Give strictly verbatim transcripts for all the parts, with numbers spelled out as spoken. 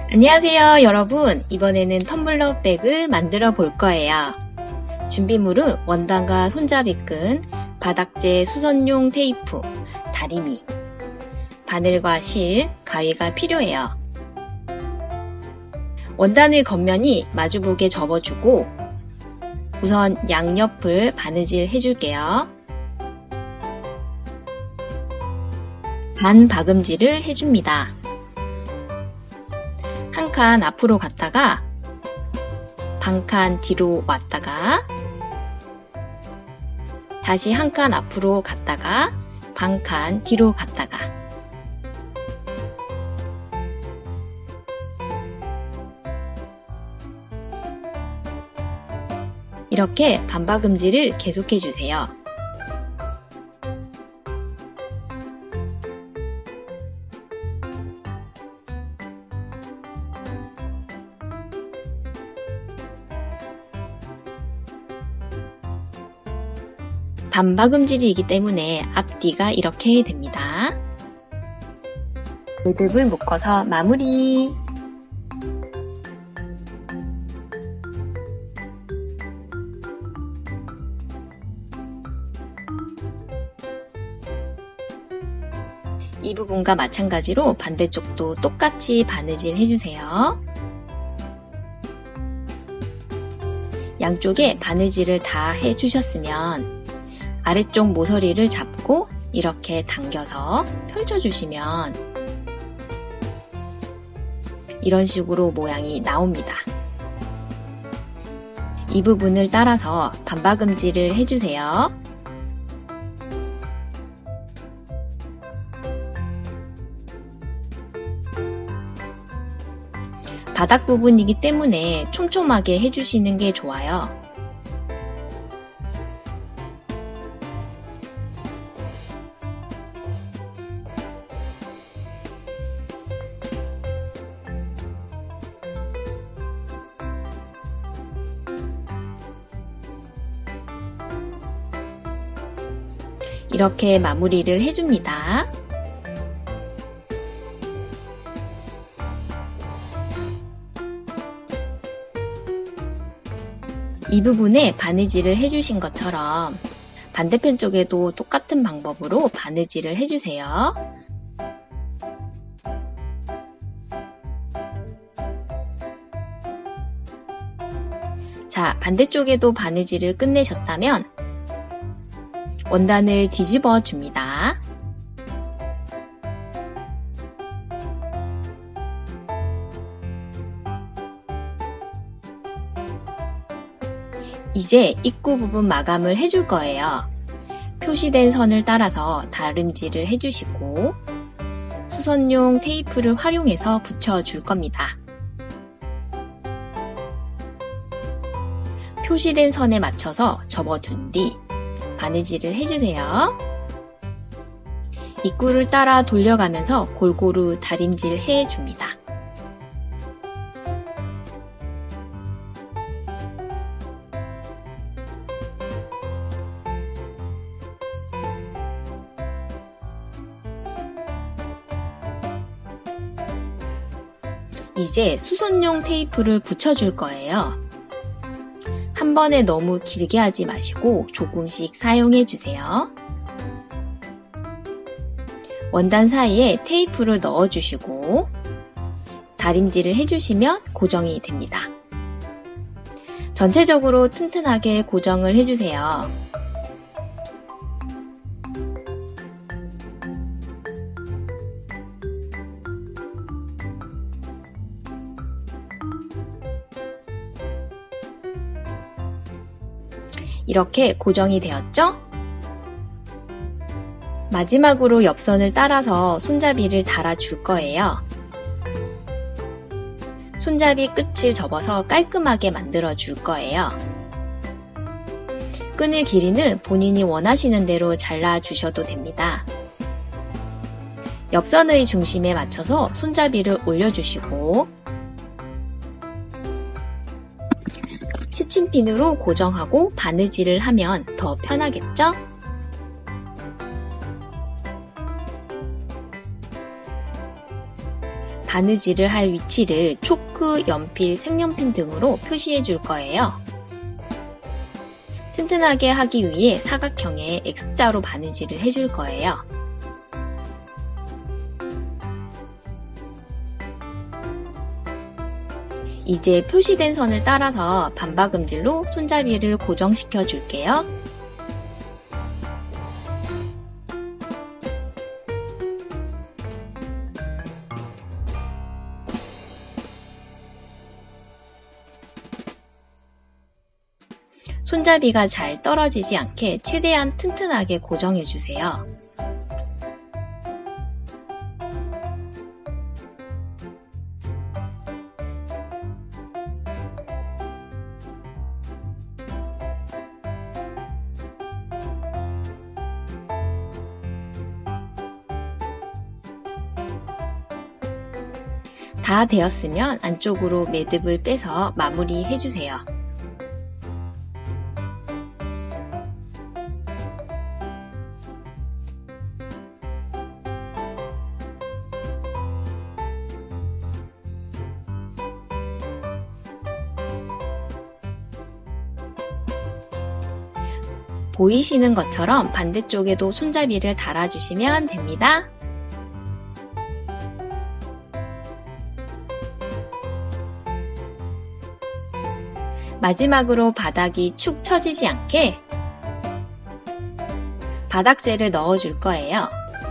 안녕하세요 여러분, 이번에는 텀블러 백을 만들어 볼 거예요. 준비물은 원단과 손잡이끈, 바닥재 수선용 테이프, 다리미, 바늘과 실, 가위가 필요해요. 원단의 겉면이 마주보게 접어주고 우선 양옆을 바느질 해줄게요. 반 박음질을 해줍니다. 한 칸 앞으로 갔다가 반 칸 뒤로 왔다가 다시 한 칸 앞으로 갔다가 반 칸 뒤로 갔다가 이렇게 반박음질을 계속해 주세요. 반박음질이기 때문에 앞뒤가 이렇게 됩니다. 매듭을 묶어서 마무리! 이 부분과 마찬가지로 반대쪽도 똑같이 바느질 해주세요. 양쪽에 바느질을 다 해주셨으면 아래쪽 모서리를 잡고 이렇게 당겨서 펼쳐주시면 이런 식으로 모양이 나옵니다. 이 부분을 따라서 반박음질을 해주세요. 바닥 부분이기 때문에 촘촘하게 해주시는 게 좋아요. 이렇게 마무리를 해줍니다. 이 부분에 바느질을 해주신 것처럼 반대편 쪽에도 똑같은 방법으로 바느질을 해주세요. 자, 반대쪽에도 바느질을 끝내셨다면 원단을 뒤집어 줍니다. 이제 입구 부분 마감을 해줄 거예요. 표시된 선을 따라서 다림질을 해주시고 수선용 테이프를 활용해서 붙여줄 겁니다. 표시된 선에 맞춰서 접어둔 뒤 바느질을 해주세요. 입구를 따라 돌려가면서 골고루 다림질 해줍니다. 이제 수선용 테이프를 붙여줄 거예요. 한 번에 너무 길게 하지 마시고 조금씩 사용해 주세요. 원단 사이에 테이프를 넣어 주시고 다림질을 해주시면 고정이 됩니다. 전체적으로 튼튼하게 고정을 해주세요. 이렇게 고정이 되었죠? 마지막으로 옆선을 따라서 손잡이를 달아줄 거예요. 손잡이 끝을 접어서 깔끔하게 만들어 줄 거예요. 끈의 길이는 본인이 원하시는 대로 잘라 주셔도 됩니다. 옆선의 중심에 맞춰서 손잡이를 올려주시고 스친핀으로 고정하고 바느질을 하면 더 편하겠죠? 바느질을 할 위치를 초크, 연필, 색연필 등으로 표시해 줄 거예요. 튼튼하게 하기 위해 사각형의 X자로 바느질을 해줄 거예요. 이제 표시된 선을 따라서 반박음질로 손잡이를 고정시켜 줄게요. 손잡이가 잘 떨어지지 않게 최대한 튼튼하게 고정해 주세요. 다 되었으면 안쪽으로 매듭을 빼서 마무리 해주세요. 보이시는 것처럼 반대쪽에도 손잡이를 달아주시면 됩니다. 마지막으로 바닥이 축 처지지 않게 바닥재를 넣어줄 거예요.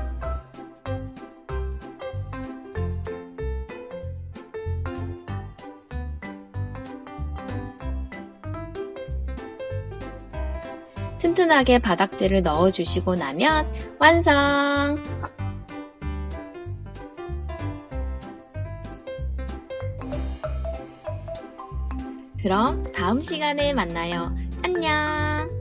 튼튼하게 바닥재를 넣어주시고 나면 완성! 그럼 다음 시간에 만나요. 안녕!